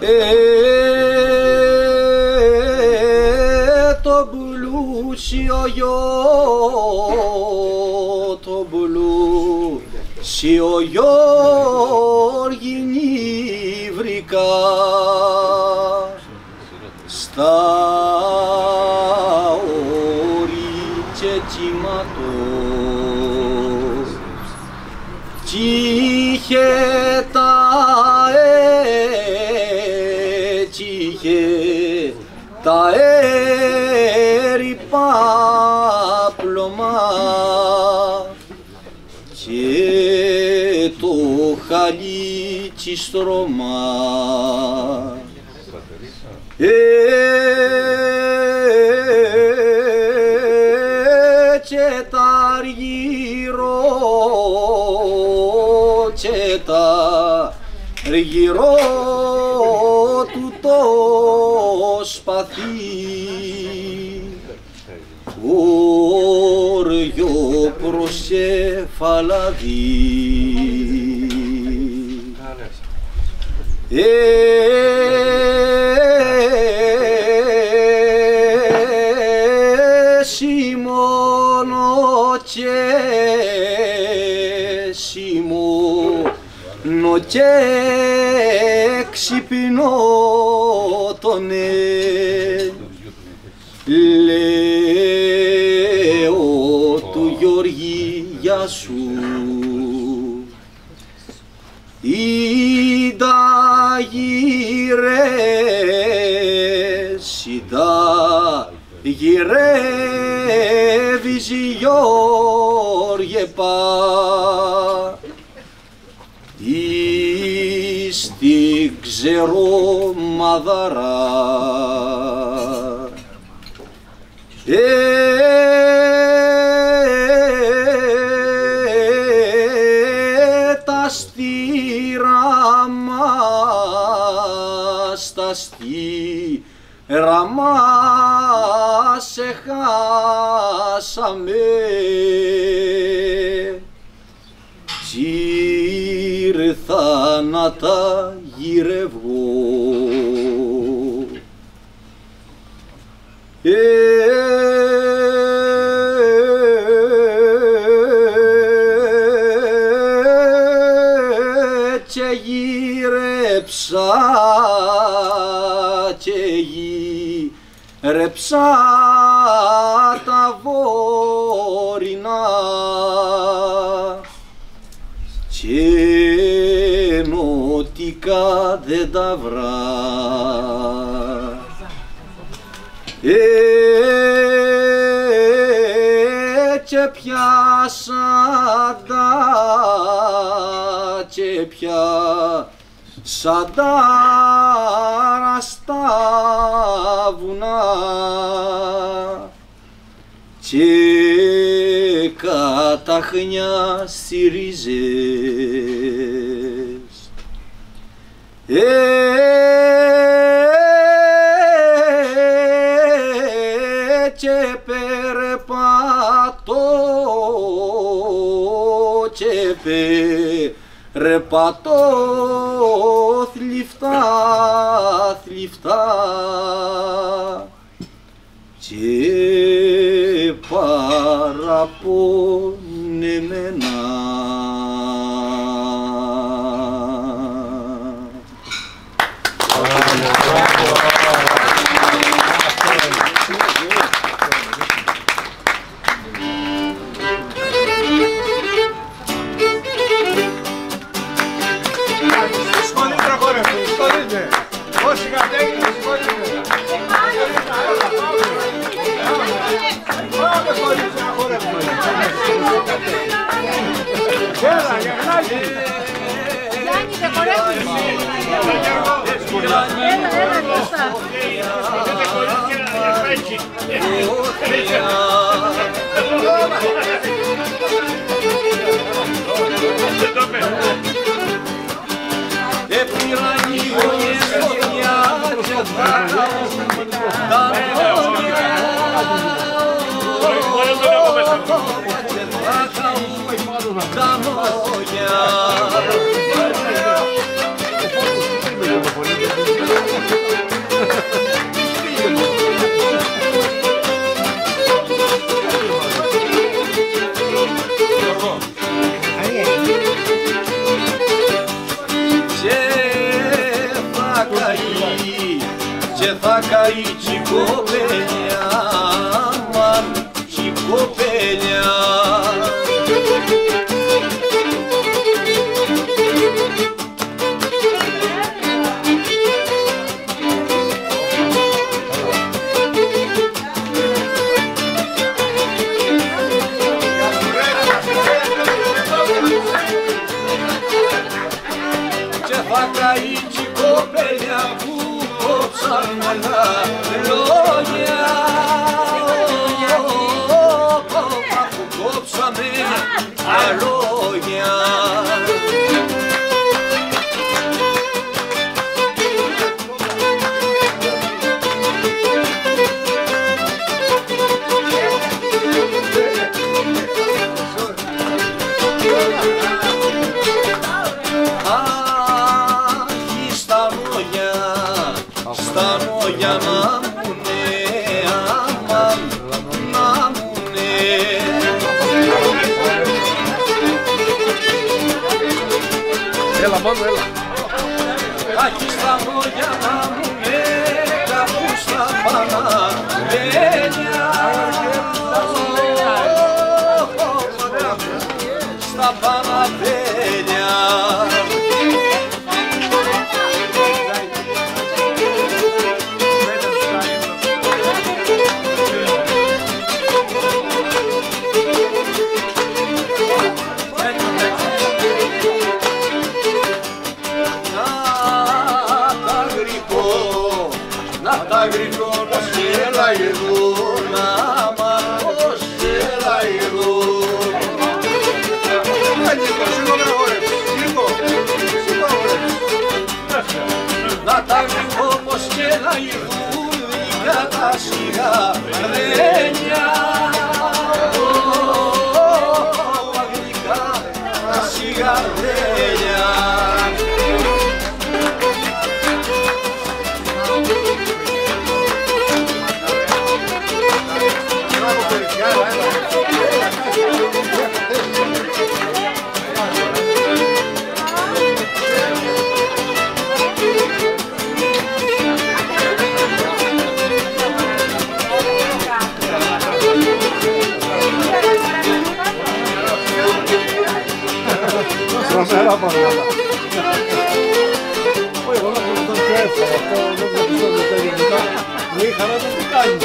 Το μπουλούσιο γιο, το μπουλούσιο Γιώργη βρήκα στα όρη κύματος κι είχε τα έρυπα πλωμά και το χαλίτσι στρώμα και τα αργυρό και τα αργυρό του το σπαθί όριο προσεφαλαδί εσύ μόνο και ξυπνώ τον λέω του Γιώργη γεια σου ήντα γυρεύεις Γιώργε πα εις την ξερομαδαρά τα στήρα μας σε χάσαμε κι ήρθα να τα γυρεύω και γύρεψα τα βόρεινα και νοτικά δεν τα βρά και πιάσα τα ραστά βουνά και καταχνιά στις ρίζες και περπατώ θλιφτά και παραπονεμένα. θα καεί κι η κοπέλια, αμάν κι η κοπέλια. Και θα καεί κι η κοπέλια που κόψαμε τα λόγια, που κόψαμε τα λόγια. Στα λόγια να μουνε, αμάν να μουνε. Έλα μόνο, έλα. Άχι στα λόγια να μουνε, κάπου στα Παναπένια. Στα Παναπένια. Να τα γρυπώ πως έλα εδώ, να μ' πως έλα εδώ. Να τα γρυπώ πως έλα εδώ, δικά τα σιγαρένια. Δικά τα σιγαρένια. Τρομερά πράγματα. Όχι, όλα που τον έφερα, αυτό δεν το πιστεύω τα γενικά. Μου είχα να το τι κάνει.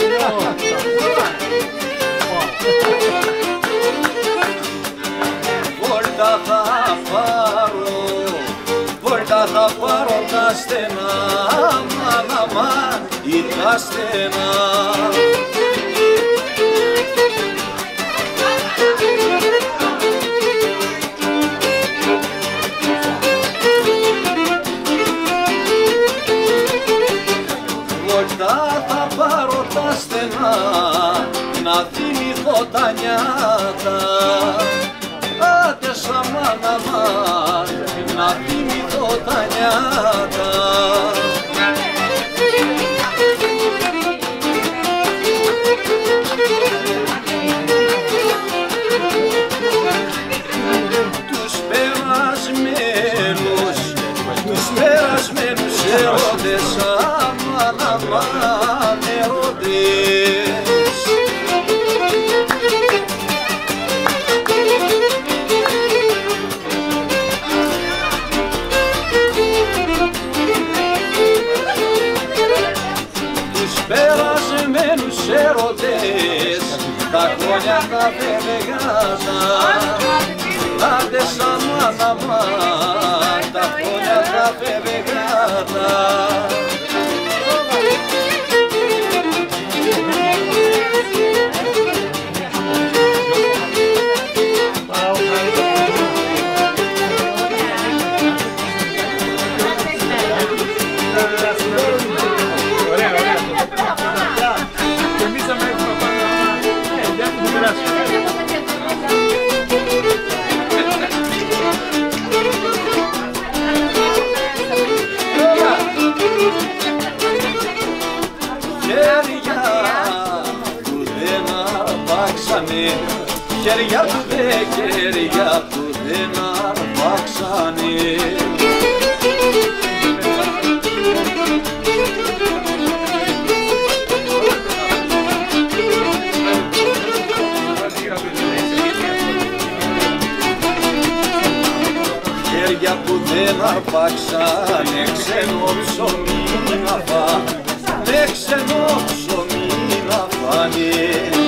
Βόλτα θα πάρω, βόλτα θα πάρω τα στενά, αμάν αμάν ή τα στενά. Βόλτα θα πάρω τα στενά, να θυμηθώ τα νιάτα. Άντε σαμάν αμάν, να θυμηθώ τα νιάτα. Τους περασμένους ερωτές, αμάν αμάν ερωτές. Τους περασμένους ερωτές, τα χρόνια τα φεύγατα. Άντε σαμάν αμάν, τα χρόνια τα φεύγατα. Χέρια που χέρια που δεν αρπάξανε. ναι ξένο ψωμί να φά, ναι ξένο ψωμί να φάνε.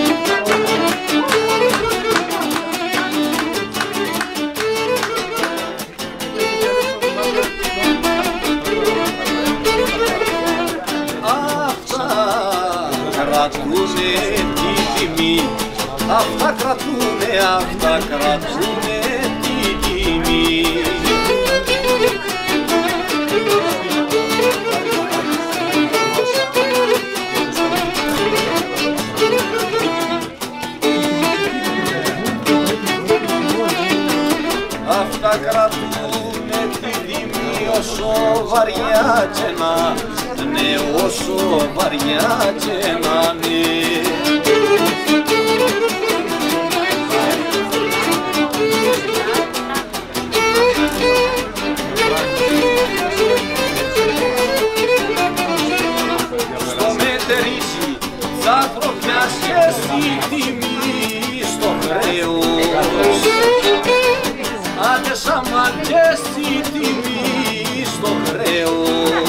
Κρατούνε τη τιμή, αυτά κρατούνε τη τιμή. Αυτά κρατούνε τη τιμή όσο βαριά και να, ναι όσο βαριά και να είναι. Στο μετερίζει θα τροπιάσεις τη τιμή στο χρέος, άντε σαν μαρκές τη τιμή στο χρέος.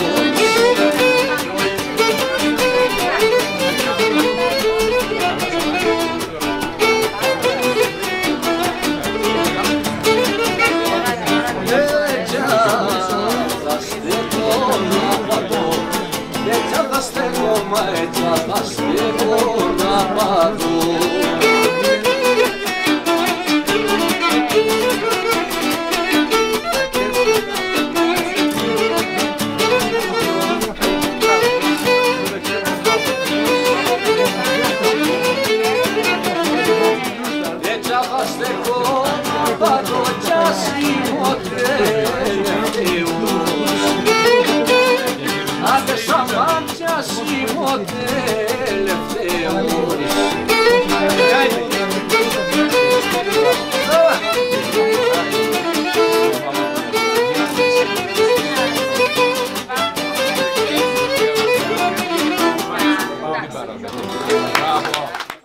Έτσι θα στείλω να πάρω. Έτσι θα στείλω να πάρω κι ας είμαι άντε σαν μάτια σιμωτέ.